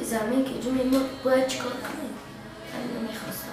زمین که جمعه ما باید چیکار کنیم؟ همین رو میخواستم.